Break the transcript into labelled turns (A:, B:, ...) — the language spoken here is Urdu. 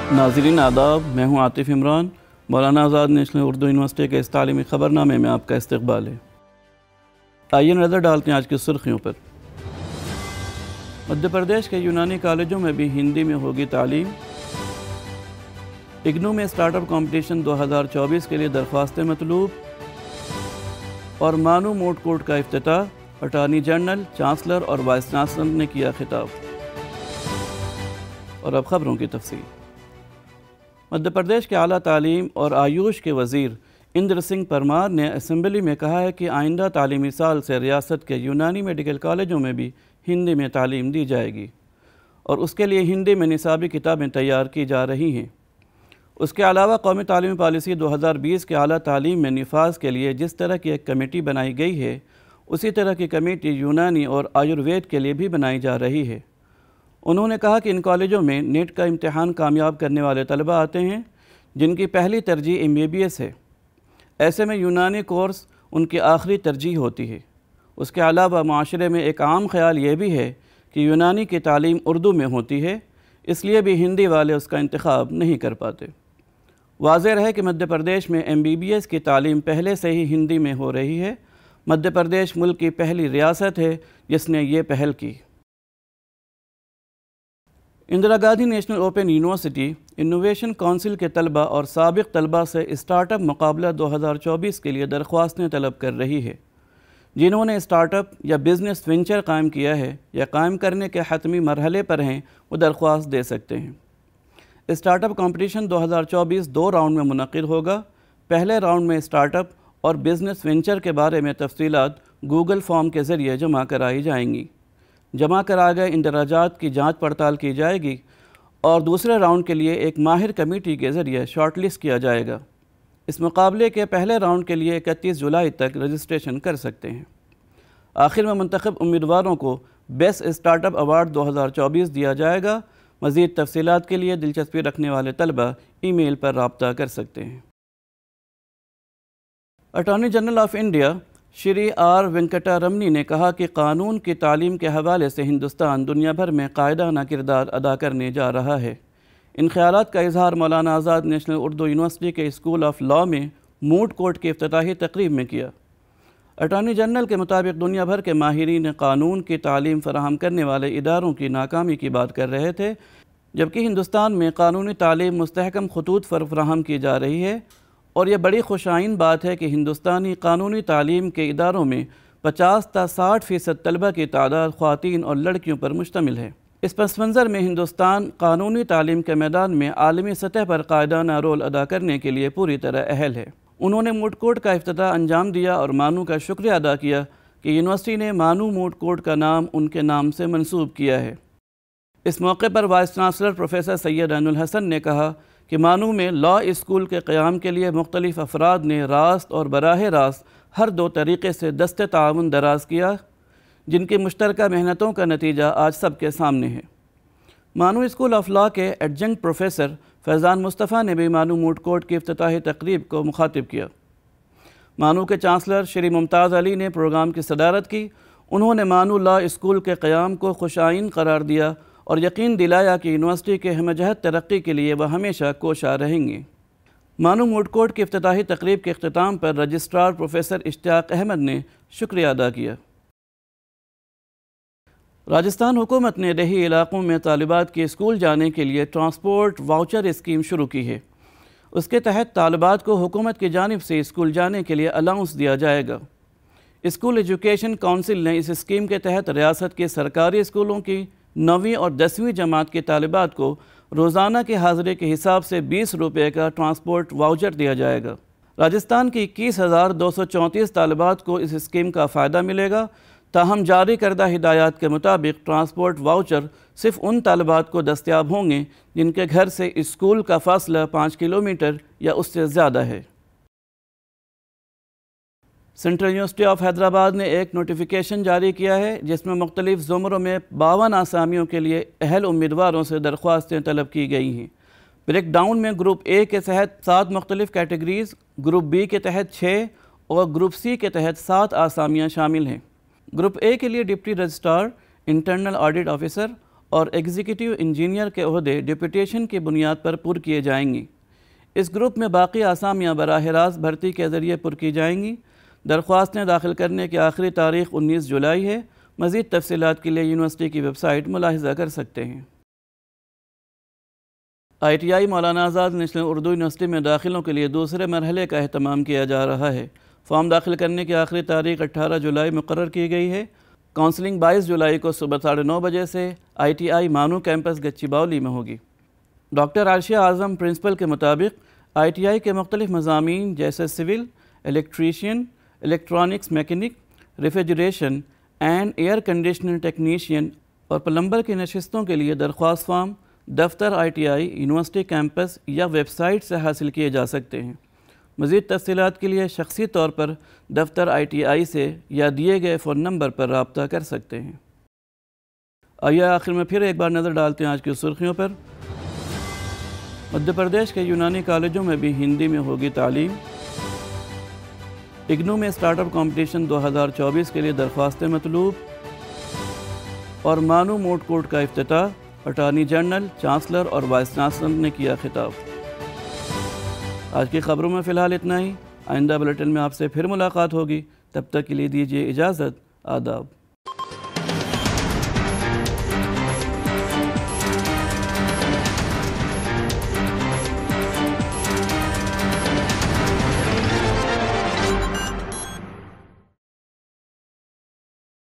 A: ناظرین آداب، میں ہوں عاطف عمران۔ مولانا آزاد نیشنل اردو یونیورسٹی کے اس تعلیمی خبرنامے میں آپ کا استقبال ہے۔ آئیے نظر ڈالتے ہیں آج کی سرخیوں پر۔ مدھیہ پردیش کے یونانی کالجوں میں بھی ہندی میں ہوگی تعلیم۔ اگنو میں اسٹارٹ اپ کمپٹیشن 2024 کے لیے درخواستیں مطلوب، اور مانو موڈ کورٹ کا افتتاح، اٹارنی جنرل، چانسلر اور وائس چانسلر نے کیا خطاب۔ اور اب خبروں کی تفصیل۔ مدھیہ پردیش کے اعلیٰ تعلیم اور آیوش کے وزیر اندر سنگھ پرمار نے اسمبلی میں کہا ہے کہ آئندہ تعلیمی سال سے ریاست کے یونانی میڈیکل کالجوں میں بھی ہندی میں تعلیم دی جائے گی، اور اس کے لیے ہندی میں نصابی کتابیں تیار کی جا رہی ہیں۔ اس کے علاوہ قومی تعلیمی پالیسی 2020 کے اعلیٰ تعلیم میں نفاذ کے لیے جس طرح کی ایک کمیٹی بنائی گئی ہے، اسی طرح کی کمیٹی یونانی اور آیوروید کے لیے بھی بنائی جا رہی ہے۔ انہوں نے کہا کہ ان کالجوں میں نیٹ کا امتحان کامیاب کرنے والے طلبہ آتے ہیں جن کی پہلی ترجیح MBBS ہے۔ ایسے میں یونانی کورس ان کی آخری ترجیح ہوتی ہے۔ اس کے علاوہ معاشرے میں ایک عام خیال یہ بھی ہے کہ یونانی کی تعلیم اردو میں ہوتی ہے، اس لیے بھی ہندی والے اس کا انتخاب نہیں کر پاتے۔ واضح ہے کہ مدھیہ پردیش میں MBBS کی تعلیم پہلے سے ہی ہندی میں ہو رہی ہے۔ مدھیہ پردیش ملک کی پہلی ریاست ہے جس نے یہ پہل کی۔ Indira Gandhi National Open University innovation council کے طلبہ اور سابق طلبہ سے اسٹارٹ اپ مقابلہ 2024 کے لیے درخواستیں طلب کر رہی ہے۔ جنہوں نے اسٹارٹ اپ یا بزنس وینچر قائم کیا ہے یا قائم کرنے کے حتمی مرحلے پر ہیں، وہ درخواست دے سکتے ہیں۔ اسٹارٹ اپ کمپٹیشن 2024 2 راؤنڈ میں منعقد ہوگا۔ پہلے راؤنڈ میں اسٹارٹ اپ اور بزنس وینچر کے بارے میں تفصیلات گوگل فارم کے ذریعے جمع کرائی جائیں گی۔ جمع کرائے گئے اندراجات کی جانچ پڑتال کی جائے گی اور دوسرے راؤنڈ کے لیے ایک ماہر کمیٹی کے ذریعے شارٹ لسٹ کیا جائے گا۔ اس مقابلے کے پہلے راؤنڈ کے لیے 31 جولائی تک رجسٹریشن کر سکتے ہیں۔ آخر میں منتخب امیدواروں کو بیسٹ اسٹارٹ اپ ایوارڈ 2024 دیا جائے گا۔ مزید تفصیلات کے لیے دلچسپی رکھنے والے طلبہ ای میل پر رابطہ کر سکتے ہیں۔ Attorney general of India Shri R Venkata Ramani نے کہا کہ قانون کی تعلیم کے حوالے سے ہندوستان دنیا بھر میں قائدانہ کردار ادا کرنے جا رہا ہے۔ ان خیالات کا اظہار مولانا آزاد نیشنل اردو یونیورسٹی کے اسکول آف لاء میں موڈ کورٹ کی افتتاحی تقریب میں کیا۔ اٹارنی جنرل کے مطابق دنیا بھر کے ماہرین قانون کی تعلیم فراہم کرنے والے اداروں کی ناکامی کی بات کر رہے تھے، جبکہ ہندوستان میں قانونی تعلیم مستحکم خطوط پر فراہم کی جا رہی ہے، اور یہ بڑی خوشائن بات ہے کہ ہندوستانی قانونی تعلیم کے اداروں میں 50 تا 60% طلبہ کی تعداد خواتین اور لڑکیوں پر مشتمل ہے۔ اس پس منظر میں ہندوستان قانونی تعلیم کے میدان میں عالمی سطح پر قائدانہ رول ادا کرنے کے لیے پوری طرح اہل ہے۔ انہوں نے موڈ کورٹ کا افتتاح انجام دیا اور مانو کا شکریہ ادا کیا کہ یونیورسٹی نے مانو موڈ کورٹ کا نام ان کے نام سے منسوب کیا ہے۔ اس موقع پر vice chancellor professor Syed Ain Alhasan نے کہا کہ مانو میں لاء اسکول کے قیام کے لیے مختلف افراد نے راست اور براہ راست ہر 2 طریقے سے دست تعاون دراز کیا، جن کی مشترکہ محنتوں کا نتیجہ آج سب کے سامنے ہے۔ مانو اسکول آف لاء کے ایڈجنکٹ پروفیسر فیضان مصطفیٰ نے بھی مانو موڈ کورٹ کی افتتاحی تقریب کو مخاطب کیا۔ مانو کے چانسلر شری ممتاز علی نے پروگرام کی صدارت کی۔ انہوں نے مانو لاء اسکول کے قیام کو خوشائن قرار دیا اور یقین دلایا کہ یونیورسٹی کے ہمہ جہت ترقی کے لیے وہ ہمیشہ کوشاں رہیں گے۔ مانو موڈ کورٹ کی افتتاحی تقریب کے اختتام پر رجسٹرار پروفیسر اشتیاق احمد نے شکریہ ادا کیا۔ راجستھان حکومت نے دیہی علاقوں میں طالبات کی اسکول جانے کے لیے ٹرانسپورٹ واؤچر اسکیم شروع کی ہے۔ اس کے تحت طالبات کو حکومت کی جانب سے اسکول جانے کے لیے الاؤنس دیا جائے گا۔ اسکول ایجوکیشن کونسل نے اس اسکیم کے تحت ریاست کے سرکاری اسکولوں کی 9ویں اور 10ویں جماعت کے طالبات کو روزانہ کے حاضرے کے حساب سے 20 روپے کا ٹرانسپورٹ واؤچر دیا جائے گا۔ راجستھان کی 21,234 طالبات کو اس اسکیم کا فائدہ ملے گا۔ تاہم جاری کردہ ہدایات کے مطابق ٹرانسپورٹ واؤچر صرف ان طالبات کو دستیاب ہوں گے جن کے گھر سے اسکول کا فاصلہ 5 کلومیٹر یا اس سے زیادہ ہے۔ سینٹرل یونیورسٹی آف حیدرآباد نے ایک نوٹیفیکیشن جاری کیا ہے جس میں مختلف زمروں میں 52 آسامیوں کے لیے اہل امیدواروں سے درخواستیں طلب کی گئی ہیں۔ بریک ڈاؤن میں گروپ اے کے تحت 7 مختلف کیٹیگریز، گروپ بی کے تحت 6 اور گروپ سی کے تحت 7 آسامیاں شامل ہیں۔ گروپ اے کے لیے deputy registrar, internal audit officer اور ایگزیکٹو انجینئر کے عہدے ڈپٹیشن کی بنیاد پر پر کیے جائیں گی۔ اس گروپ میں باقی آسامیاں براہ راست بھرتی کے ذریعے پر کی جائیں گی۔ درخواستیں داخل کرنے کی آخری تاریخ 19 جولائی ہے۔ مزید تفصیلات کے لیے یونیورسٹی کی ویب سائٹ ملاحظہ کر سکتے ہیں۔ ITI مولانا آزاد نیشنل اردو یونیورسٹی میں داخلوں کے لیے دوسرے مرحلے کا اہتمام کیا جا رہا ہے۔ فارم داخل کرنے کی آخری تاریخ 18 جولائی مقرر کی گئی ہے۔ کاؤنسلنگ 22 جولائی کو صبح 9:30 بجے سے ITI مانو کیمپس گچی باولی میں ہوگی۔ ڈاکٹر عائشہ اعظم پرنسپل کے مطابق ITI کے مختلف مضامین جیسے civil, electrician, electronics mechanic, refrigeration and air conditioning technician اور پلمبر کی نشستوں کے لیے درخواست فارم دفتر ITI یونیورسٹی کیمپس یا ویب سائٹ سے حاصل کیے جا سکتے ہیں۔ مزید تفصیلات کے لیے شخصی طور پر دفتر ITI سے یا دیے گئے فون نمبر پر رابطہ کر سکتے ہیں۔ آئیے آخر میں پھر ایک بار نظر ڈالتے ہیں آج کی سرخیوں پر۔ مدھیہ پردیش کے یونانی کالجوں میں بھی ہندی میں ہوگی تعلیم۔ اگنو میں اسٹارٹ اپ کمپٹیشن 2024 کے لیے درخواستیں مطلوب۔ اور مانو موڈ کورٹ کا افتتاح، اٹارنی جنرل، چانسلر اور وائس چانسلر نے کیا خطاب۔ آج کی خبروں میں فی الحال اتنا ہی۔ آئندہ بلیٹن میں آپ سے پھر ملاقات ہوگی، تب تک کے لیے دیجیے اجازت۔ آداب۔